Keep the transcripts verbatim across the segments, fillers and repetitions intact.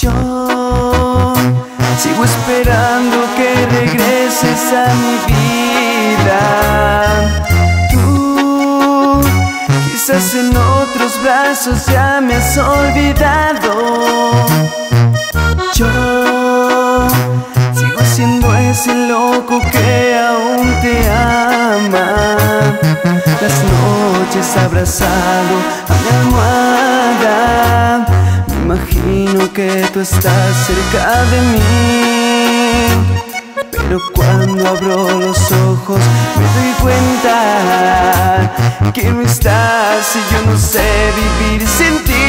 Yo sigo esperando que regreses a mi vida. Tú quizás en otros brazos ya me has olvidado. Yo sigo siendo ese loco que aún te ama. Las noches abrazado a mi almohada, me imagino que tú estás cerca de mí. Pero cuando abro los ojos me doy cuenta que no estás y yo no sé vivir sin ti.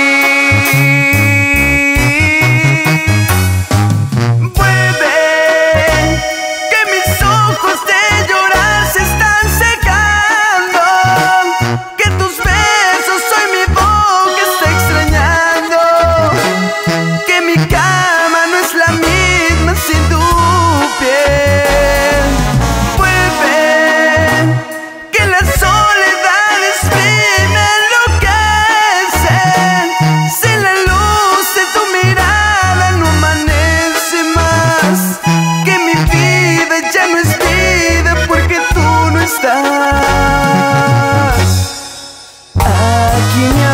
Aquí mi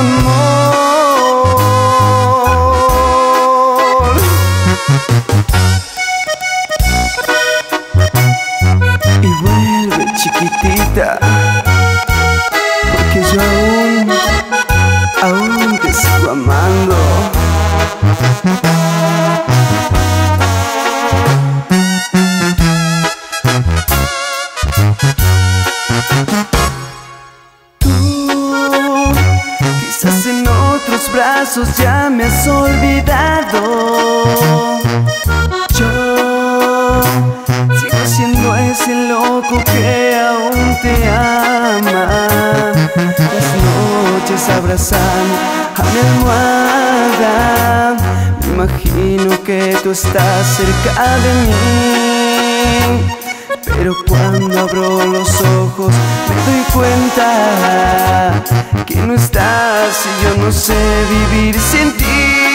amor, y vuelve chiquitita, porque yo aún, aún te sigo amando. Quizás en otros brazos ya me has olvidado. Yo sigo siendo ese loco que aún te ama. Las noches abrazando a mi almohada, me imagino que tú estás cerca de mí. Pero cuando abro los ojos me doy cuenta que no estás y yo no sé vivir sin ti.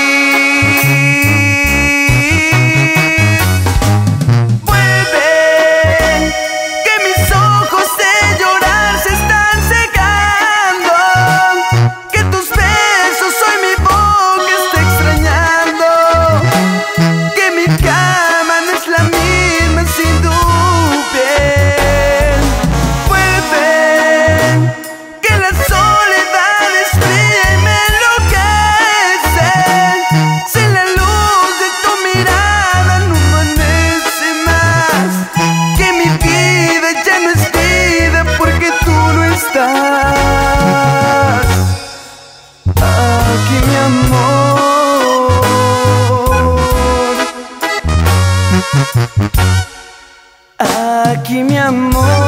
Aquí mi amor, aquí mi amor.